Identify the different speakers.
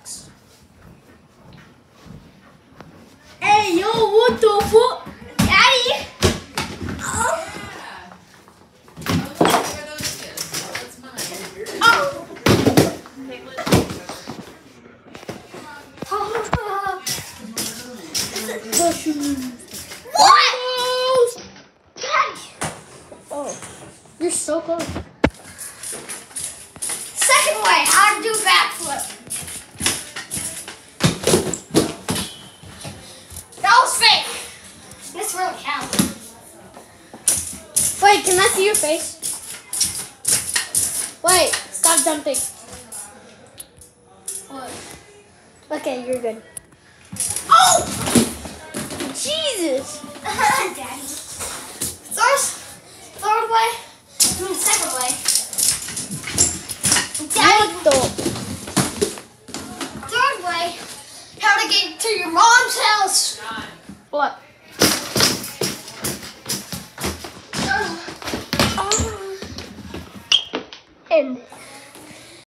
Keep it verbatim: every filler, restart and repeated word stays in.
Speaker 1: box. Hey, yo, what the fuck? Daddy! Oh. What? Oh, you're so close. Second way, how to do a backflip. That was fake. This really counts. Wait, can I see your face? Wait, stop jumping. What? Okay, you're good. Oh! Jesus! Daddy. Third, third way. I mean, second way. Daddy. What the? Third way. How to get to your mom's house. What? Uh, oh. And